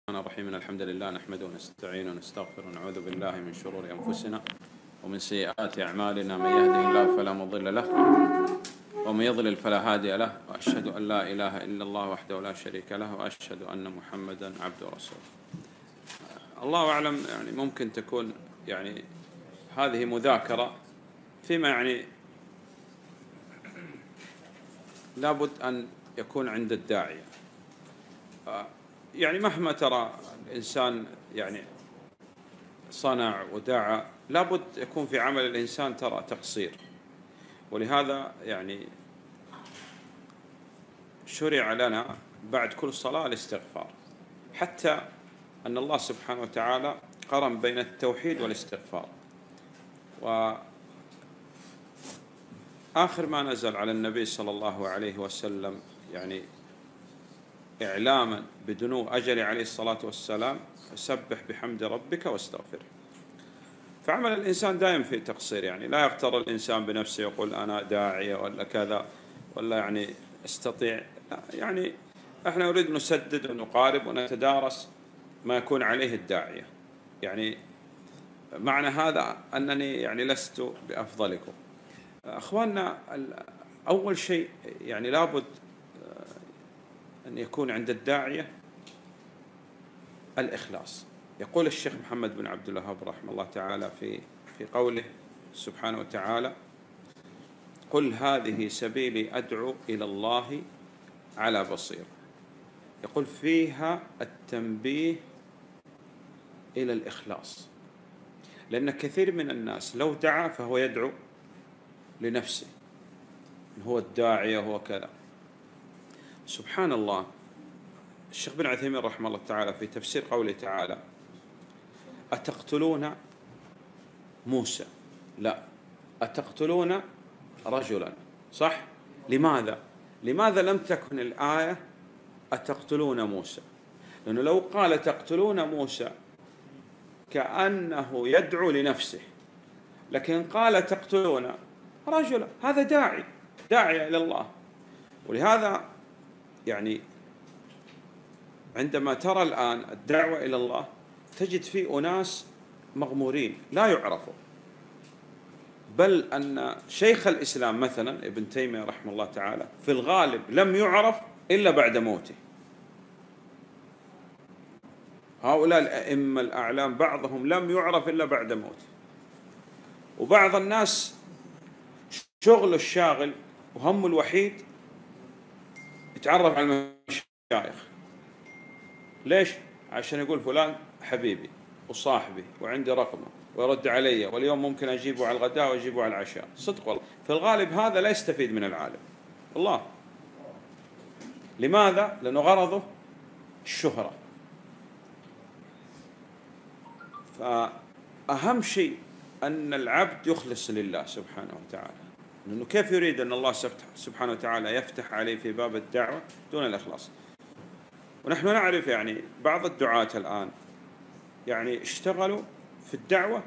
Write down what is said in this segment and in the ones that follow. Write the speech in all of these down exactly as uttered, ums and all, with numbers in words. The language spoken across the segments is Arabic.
الرحمن الرحيم. الحمد لله نحمده ونستعينه ونستغفره ونعوذ بالله من شرور أنفسنا ومن سيئات أعمالنا، من يهده الله فلا مضل له ومن يضلل فلا هادي له، وأشهد أن لا إله إلا الله وحده لا شريك له، وأشهد أن محمدا عبده ورسوله. الله أعلم، يعني ممكن تكون يعني هذه مذاكرة فيما يعني لابد أن يكون عند الداعية. يعني مهما ترى الإنسان يعني صنع ودعا، لابد يكون في عمل الإنسان ترى تقصير، ولهذا يعني شرع لنا بعد كل صلاة الاستغفار، حتى أن الله سبحانه وتعالى قرن بين التوحيد والاستغفار. وآخر ما نزل على النبي صلى الله عليه وسلم يعني إعلاما بدنو أجل عليه الصلاة والسلام: فسبح بحمد ربك واستغفره. فعمل الإنسان دائم في تقصير، يعني لا يغتر الإنسان بنفسه يقول أنا داعية ولا كذا ولا يعني أستطيع. يعني احنا نريد نسدد ونقارب ونتدارس ما يكون عليه الداعية. يعني معنى هذا أنني يعني لست بأفضلكم. أخواننا، أول شيء يعني لابد أن يكون عند الداعية الإخلاص. يقول الشيخ محمد بن عبد الوهاب رحمه الله تعالى في في قوله سبحانه وتعالى: قل هذه سبيلي أدعو إلى الله على بصير. يقول فيها التنبيه إلى الإخلاص، لأن كثير من الناس لو دعا فهو يدعو لنفسه، هو الداعية هو كذا. سبحان الله، الشيخ بن عثيمين رحمه الله تعالى في تفسير قوله تعالى: أتقتلون موسى؟ لا، أتقتلون رجلا. صح؟ لماذا؟ لماذا لم تكن الآية أتقتلون موسى؟ لأنه لو قال تقتلون موسى كأنه يدعو لنفسه، لكن قال تقتلون رجلا، هذا داعي داعي إلى الله. ولهذا يعني عندما ترى الآن الدعوة إلى الله تجد فيه أناس مغمورين لا يعرفوا، بل أن شيخ الإسلام مثلا ابن تيمية رحمه الله تعالى في الغالب لم يعرف إلا بعد موته. هؤلاء الأئمة الأعلام بعضهم لم يعرف إلا بعد موته. وبعض الناس شغل الشاغل وهم الوحيد يتعرف على المشايخ. ليش؟ عشان يقول فلان حبيبي وصاحبي وعندي رقمه ويرد علي، واليوم ممكن أجيبه على الغداء وأجيبه على العشاء. صدق والله، في الغالب هذا لا يستفيد من العالم والله. لماذا؟ لأنه غرضه الشهرة. فأهم شيء أن العبد يخلص لله سبحانه وتعالى، لأنه كيف يريد أن الله سبحانه وتعالى يفتح عليه في باب الدعوة دون الإخلاص؟ ونحن نعرف يعني بعض الدعاة الآن يعني اشتغلوا في الدعوة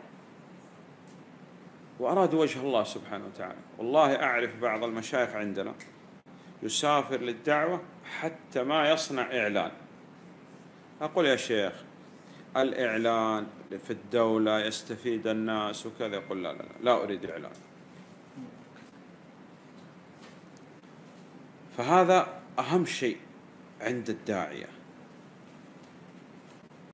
وأرادوا وجه الله سبحانه وتعالى. والله أعرف بعض المشايخ عندنا يسافر للدعوة حتى ما يصنع إعلان. أقول يا شيخ الإعلان في الدولة يستفيد الناس وكذا. يقول لا لا لا, لا أريد إعلان. فهذا أهم شيء عند الداعية.